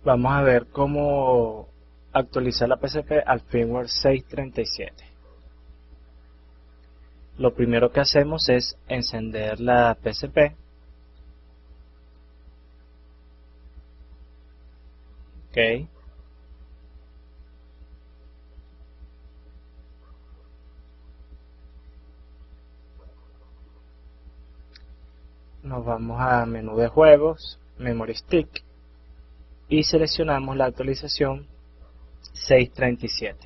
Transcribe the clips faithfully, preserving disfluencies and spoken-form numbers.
Vamos a ver cómo actualizar la P S P al firmware seis treinta y siete. Lo primero que hacemos es encender la P S P. Ok. Nos vamos a menú de juegos, Memory Stick, y seleccionamos la actualización seis treinta y siete.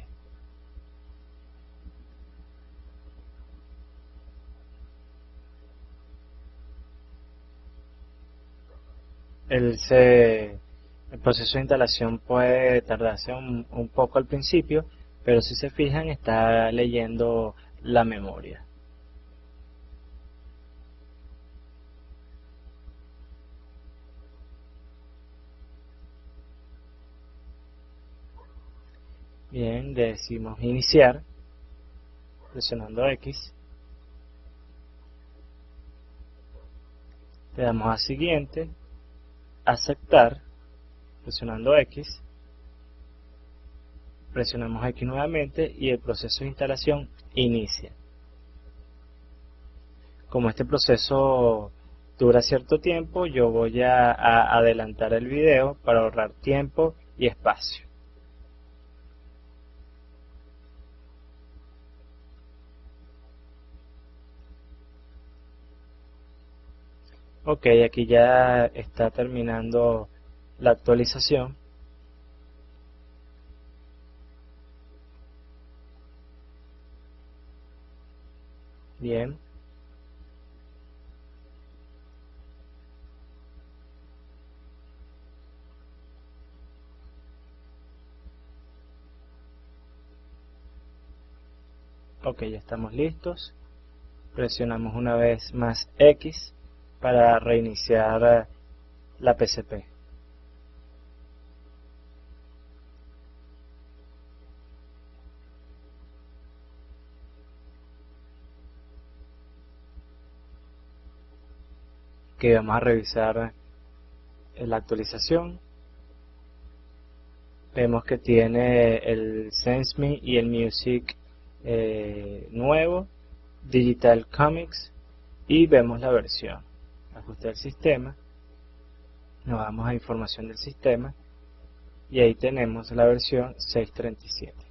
El, se, el proceso de instalación puede tardarse un, un poco al principio, pero si se fijan está leyendo la memoria. Bien, decimos iniciar, presionando X. Le damos a siguiente, aceptar, presionando X. Presionamos X nuevamente y el proceso de instalación inicia. Como este proceso dura cierto tiempo, yo voy a, a adelantar el video para ahorrar tiempo y espacio. Ok, aquí ya está terminando la actualización. Bien. Ok, ya estamos listos. Presionamos una vez más X para reiniciar la P S P. Que vamos a revisar la actualización. Vemos que tiene el SenseMe y el Music eh, nuevo, Digital Comics, y vemos la versión. Ajuste del sistema, nos vamos a información del sistema y ahí tenemos la versión seis treinta y siete.